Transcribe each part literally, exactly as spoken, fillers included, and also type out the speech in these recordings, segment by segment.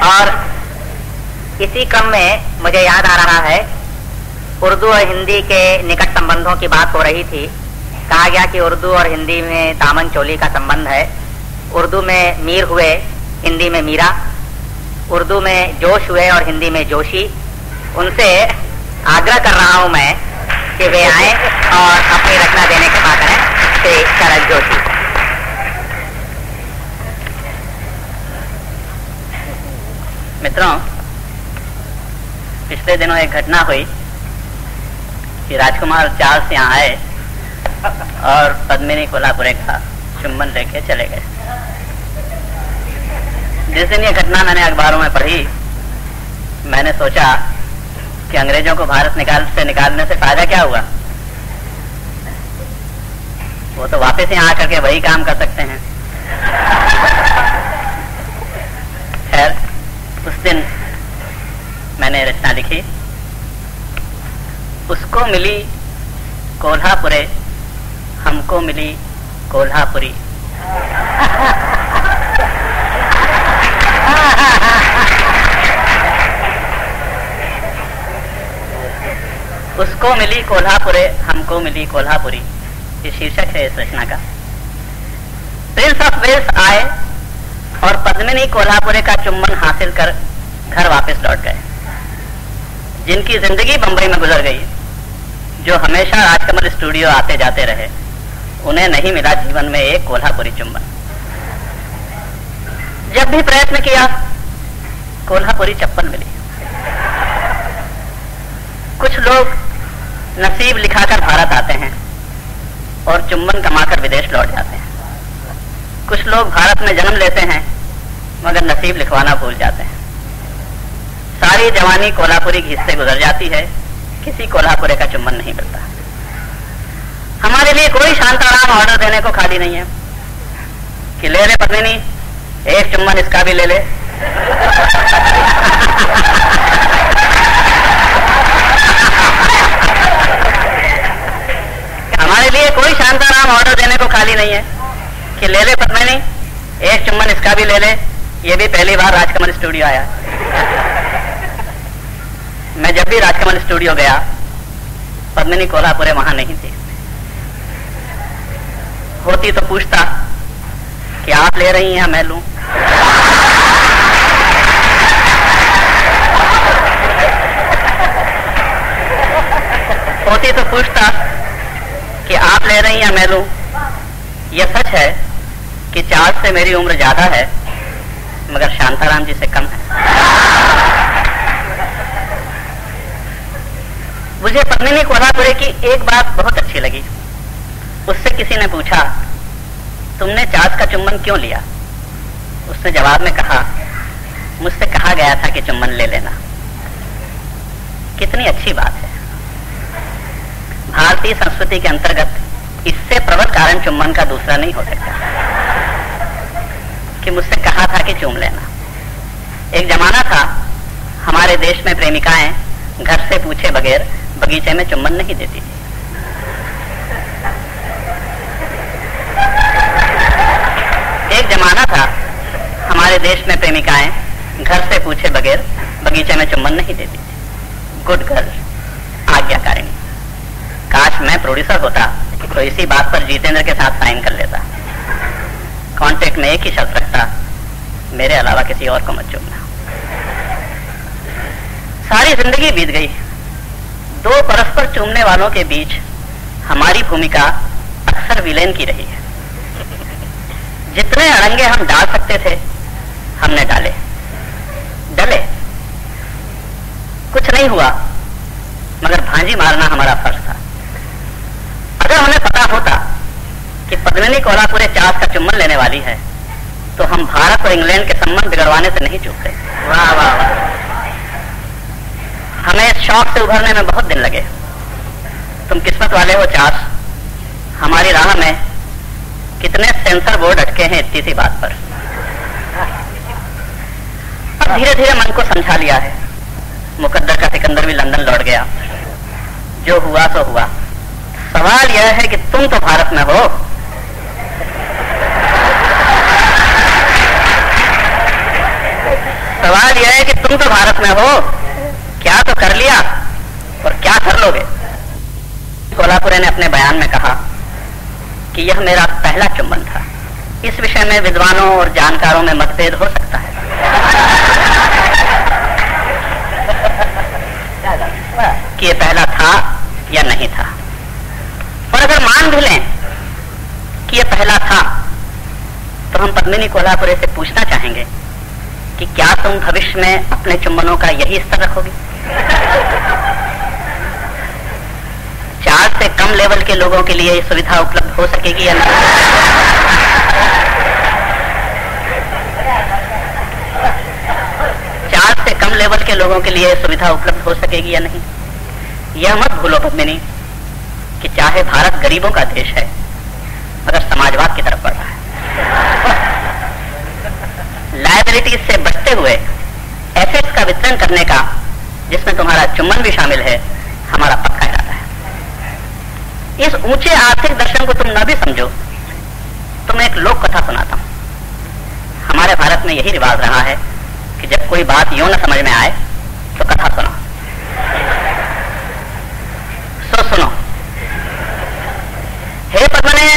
और इसी क्रम में मुझे याद आ रहा है, उर्दू और हिंदी के निकट संबंधों की बात हो रही थी। कहा गया कि उर्दू और हिंदी में दामन चोली का संबंध है। उर्दू में मीर हुए, हिंदी में मीरा। उर्दू में जोश हुए और हिंदी में जोशी। उनसे आग्रह कर रहा हूं मैं कि वे आए और अपनी रचना देने की बात करें। श्री शरद जोशी। मित्रों, पिछले दिनों एक घटना हुई कि राजकुमार चार्ल्स यहाँ आए और पद्मिनी कोल्हापुरे का चुंबन लेके चले गए। जिस दिन ये घटना मैंने अखबारों में पढ़ी, मैंने सोचा कि अंग्रेजों को भारत निकाल से निकालने से फायदा क्या हुआ। वो तो वापस यहाँ आकर के वही काम कर सकते हैं। खैर, उस दिन मैंने रचना लिखी, उसको मिली कोल्हापुरे, हमको मिली कोल्हापुरी। उसको मिली कोल्हापुरे, हमको मिली कोल्हापुरी, ये शीर्षक है इस रचना का। प्रिंस ऑफ वेल्स आए और पद्मिनी कोल्हापुरे का चुंबन हासिल कर घर वापस लौट गए। जिनकी जिंदगी बंबई में गुजर गई, जो हमेशा राजकमल स्टूडियो आते जाते रहे, उन्हें नहीं मिला जीवन में एक कोल्हापुरी चुंबन। जब भी प्रयत्न किया, कोल्हापुरी चप्पल मिली। कुछ लोग नसीब लिखाकर भारत आते हैं और चुंबन कमाकर विदेश लौट जाते हैं। कुछ लोग भारत में जन्म लेते हैं मगर नसीब लिखवाना भूल जाते हैं। सारी जवानी कोल्हापुरी घीस से गुजर जाती है, किसी कोल्हापुरे का चुंबन नहीं मिलता। हमारे लिए कोई शांताराम ऑर्डर देने को खाली नहीं है कि ले ले पद्मिनी, एक चुंबन इसका भी ले ले। हमारे लिए कोई शांताराम ऑर्डर देने को खाली नहीं है कि ले ले पद्मिनी, एक चुंबन इसका भी ले ले। ये भी पहली बार राजकमल स्टूडियो आया। मैं जब भी राजकमल स्टूडियो गया, पद्मिनी कोल्हापुरे वहां नहीं थी। होती तो पूछता कि आप ले रही हैं या मैं लूं। होती तो पूछता कि आप ले रही हैं या मैं लूं। यह सच है कि चार्ल्स से मेरी उम्र ज्यादा है मगर शांताराम जी से कम है। मुझे पद्मिनी कोल्हापुरे की एक बात बहुत अच्छी लगी। उससे किसी ने पूछा, तुमने चार्ल्स का चुंबन क्यों लिया? उसने जवाब में कहा, मुझसे कहा गया था कि चुंबन ले लेना। कितनी अच्छी बात है। भारतीय संस्कृति के अंतर्गत इससे प्रबल कारण चुंबन का दूसरा नहीं हो सकता कि मुझसे कहा था कि चूम लेना। एक जमाना था, हमारे देश में प्रेमिकाएं घर से पूछे बगैर बगीचे में चुंबन नहीं देती थी। एक जमाना था, हमारे देश में प्रेमिकाएं घर से पूछे बगैर बगीचे में चुंबन नहीं देती थी। गुड गर्ल, आज्ञाकारिणी। काश मैं प्रोड्यूसर होता तो इसी बात पर जितेंद्र के साथ साइन कर लेता। कॉन्ट्रैक्ट में एक ही शर्त रखता, मेरे अलावा किसी और को मत चुनना। सारी जिंदगी बीत गई। दो परस्पर चूमने वालों के बीच हमारी भूमिका अक्सर विलेन की रही है। जितने अड़ंगे हम डाल सकते थे हमने डाले, डले। कुछ नहीं हुआ मगर भांजी मारना हमारा फर्ज था। अगर हमें पता होता कि पद्मिनी कोल्हापुरे चार्ल्स का चुंबन लेने वाली है तो हम भारत और इंग्लैंड के संबंध बिगड़वाने से नहीं चूकते। वाह वाह वाह। हमें इस शौक से उभरने में बहुत दिन लगे। तुम किस्मत वाले हो चार्ल्स, हमारी राह में कितने सेंसर बोर्ड अटके हैं इतनी सी बात पर। अब धीरे धीरे मन को समझा लिया है। मुकद्दर का सिकंदर भी लंदन लौट गया। जो हुआ सो हुआ। सवाल यह है कि तुम तो भारत में हो। सवाल सवाल यह है कि तुम तो भारत में हो, क्या तो कर लिया और क्या कर लोगे। कोल्हापुरे ने अपने बयान में कहा कि यह मेरा पहला चुंबन था। इस विषय में विद्वानों और जानकारों में मतभेद हो सकता है कि यह पहला था या नहीं था। और अगर मान भी लें कि यह पहला था, तो हम पद्मिनी कोल्हापुरे से पूछना चाहेंगे कि क्या तुम भविष्य में अपने चुंबनों का यही स्तर रखोगे? चार से कम लेवल के लोगों के लिए यह सुविधा उपलब्ध हो सकेगी या नहीं? चार से कम लेवल के लोगों के लिए यह सुविधा उपलब्ध हो सकेगी या नहीं? यह मत भूलो पद्मिनी कि चाहे भारत गरीबों का देश है, मगर समाजवाद की तरफ बढ़ रहा है। लायबिलिटीज से बचते हुए एसेट्स का वितरण करने का, जिसमें तुम्हारा चुम्बन भी शामिल है, हमारा पक्का इरादा है। इस ऊंचे आर्थिक दर्शन को तुम न भी समझो, तो मैं एक लोक कथा सुनाता हूं। हमारे भारत में यही रिवाज रहा है कि जब कोई बात यूं न समझ में आए तो कथा सुनो। सो सुनो। हे पद्मने,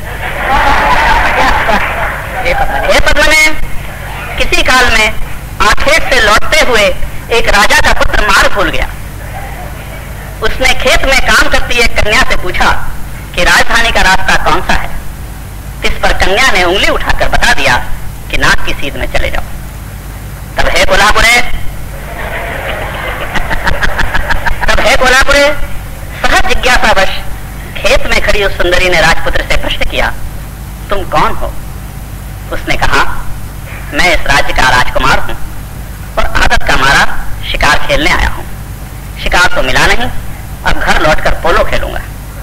हे पद्मने, किसी काल में आखेट से लौटते हुए एक राजा का पुत्र मार्ग भूल गया। उसने खेत में काम करती एक कन्या से पूछा कि राजधानी का रास्ता कौन सा है। इस पर कन्या ने उंगली उठाकर बता दिया कि नाक की सीध में चले जाओ। तब हे कोल्हापुरे तब हे कोल्हापुरे सहज जिज्ञासावश खेत में खड़ी उस सुंदरी ने राजपुत्र से प्रश्न किया, तुम कौन हो? उसने कहा, मैं इस राज्य का राजकुमार हूं और आदत का मारा शिकार खेलने आया हूं। शिकार तो मिला नहीं, अब घर लौटकर पोलो खेलूंगा।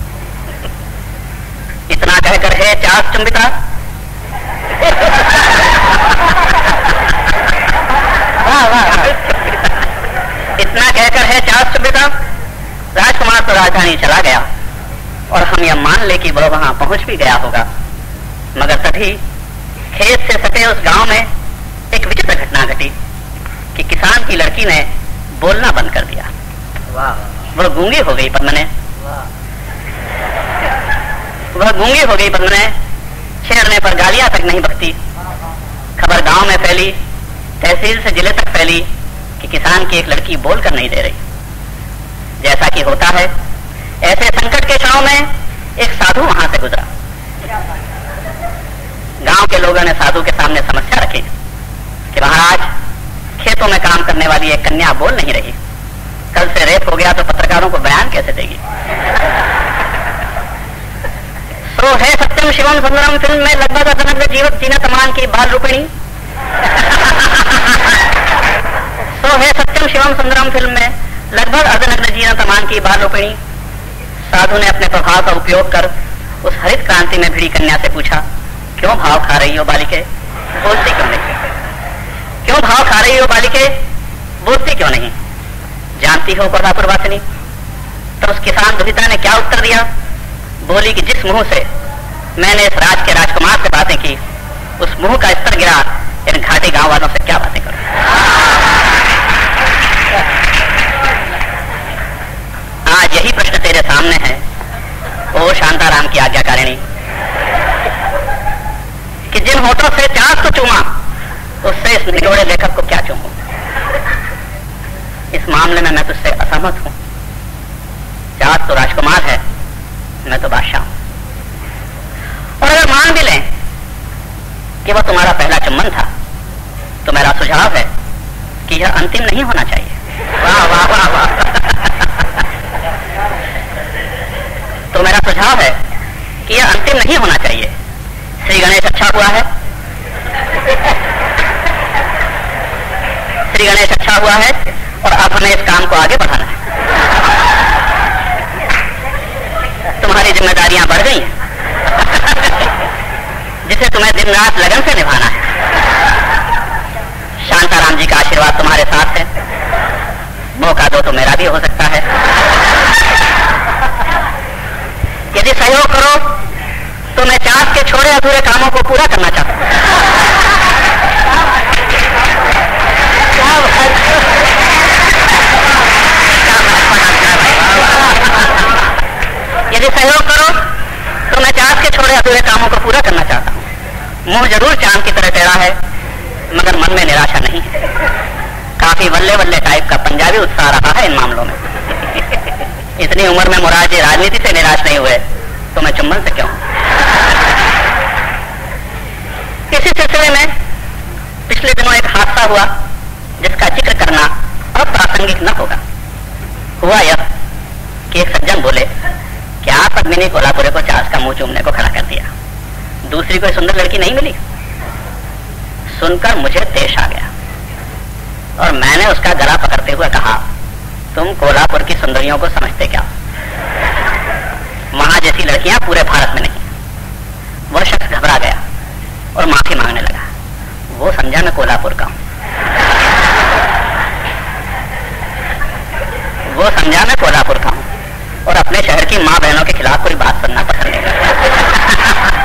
इतना कहकर हे चास चुंबिता इतना कहकर है चास चुंबिता राजकुमार तो राजधानी चला गया और हम यह मान ले कि वह वहां पहुंच भी गया होगा। मगर तभी खेत से सटे उस गांव में एक विचित्र घटना घटी कि किसान की लड़की ने बोलना बंद कर दिया। वह गूंगी हो गई पद्मने वह गूंगी हो गई पद्मने छेड़ने पर गालियां तक नहीं बकती। खबर गांव में फैली, तहसील से जिले तक फैली कि किसान की एक लड़की बोलकर नहीं दे रही। जैसा कि होता है, ऐसे संकट के क्षणों में एक साधु वहां से गुजरा। गांव के लोगों ने साधु के सामने समस्या रखी कि महाराज, खेतों में काम करने वाली एक कन्या बोल नहीं रही, कल से रेप हो गया तो पत्रकारों को बयान कैसे देगी? सो है सत्यम शिवम सुंदरम फिल्म में लगभग असनग्न जीवत जीना तमान की बाल रूपिणी सो है सत्यम शिवम सुंदरम फिल्म में लगभग अर्धनग्न जीना तमान की बाल रूपिणी। साधु ने अपने प्रभाव का उपयोग कर उस हरित क्रांति में भिड़ी कन्या से पूछा, क्यों भाव खा रही हो बालिके, बोलती क्यों नहीं? क्यों भाव खा रही हो बालिके, बोलती क्यों नहीं? जानती हो कोल्हापुर वासिनी? तो उस किसान दुहिता ने क्या उत्तर दिया? बोली कि जिस मुंह से मैंने इस राज के राजकुमार से बातें की, उस मुंह का स्तर गिरा, इन घाटी गांव वालों से क्या बातें करूं? आज यही प्रश्न तेरे सामने है, ओ शांताराम की आज्ञाकारिणी, कि जिन होठों से चांस को चूमा, उससे इस निगोड़े लेखक को क्या चूमूं? इस मामले में मैं तुझसे असहमत हूं। चांस तो राजकुमार है, मैं तो बादशाह हूं। और अगर मान भी लें कि वह तुम्हारा पहला चुम्बन था, तो मेरा सुझाव है कि यह अंतिम नहीं होना चाहिए। वाह वाह वाह वाह तो मेरा सुझाव है कि यह अंतिम नहीं होना चाहिए। श्री गणेश अच्छा हुआ है, श्री गणेश अच्छा हुआ है और अब हमें इस काम को आगे बढ़ाना है। तुम्हारी जिम्मेदारियां बढ़ गई हैं, जिसे तुम्हें दिन रात लगन से निभाना है। शांताराम जी का आशीर्वाद तुम्हारे साथ है, मौका दो तो मेरा भी हो सकता है। यदि सहयोग करो तो मैं चाँद के छोड़े अधूरे कामों को पूरा करना चाहता हूं। मुंह जरूर चांद की तरह टेढ़ा है, मगर मन में निराशा नहीं है। काफी वल्ले वल्ले टाइप का पंजाबी उत्साह रहा है इन मामलों में। इतनी उम्र में मुराद जी राजनीति से निराश नहीं हुए तो मैं चुम्बन से क्यों? इसी सिलसिले में पिछले दिनों एक हादसा हुआ जिसका जिक्र करना अप्रासंगिक न होगा। हुआ यह कि एक सज्जन बोले कि आप पद्मिनी कोल्हापुरे को चार्ज का मुंह चूमने को खड़ा कर दिया, दूसरी कोई सुंदर लड़की नहीं मिली। सुनकर मुझे देश आ गया और मैंने उसका गला पकड़ते हुए कहा, तुम कोल्हापुर की सुंदरियों को समझते क्या? वहां जैसी लड़कियां पूरे भारत में नहीं। वह शख्स घबरा गया और माफी मांगने लगा। वो समझा मैं कोल्हापुर का हूं, वो समझा मैं कोल्हापुर का हूं और अपने शहर की मां बहनों के खिलाफ कोई बात सुनना पसंद नहीं करता।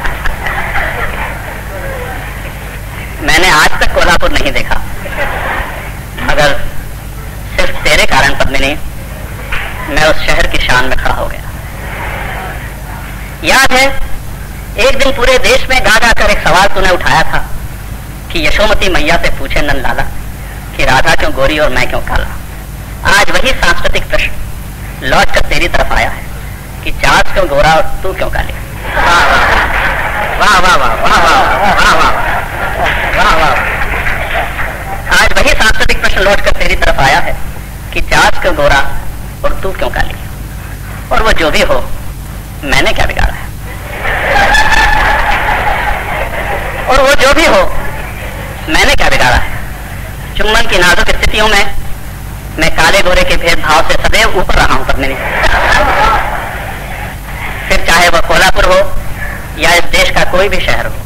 मैंने आज तक कोल्हापुर नहीं देखा, मगर सिर्फ तेरे कारण पद्मिनी मैं उस शहर की शान में खड़ा हो गया। याद है एक दिन पूरे देश में गा गा कर एक सवाल तूने उठाया था कि यशोमती मैया से पूछे नंद लाला कि राधा क्यों गोरी और मैं क्यों काला। आज वही सांस्कृतिक प्रश्न लौट कर तेरी तरफ आया है कि चार्ल्स क्यों गोरा और तू क्यों काली। वाह वाह वाह वाह वाह वाह वाह वाह। आज वही सांस्कृतिक प्रश्न लौट कर तेरी तरफ आया है कि चार्ल्स क्यों गोरा और तू क्यों काली। और वो जो भी हो, मैंने क्या बिगाड़ा है? और वो जो भी हो, मैंने क्या बिगाड़ा है? चुम्बन की नाजुक स्थितियों में मैं काले गोरे के भेदभाव से सदैव ऊपर रहा हूं पद्मिनी। फिर चाहे वह कोल्हापुर हो या इस देश का कोई भी शहर हो।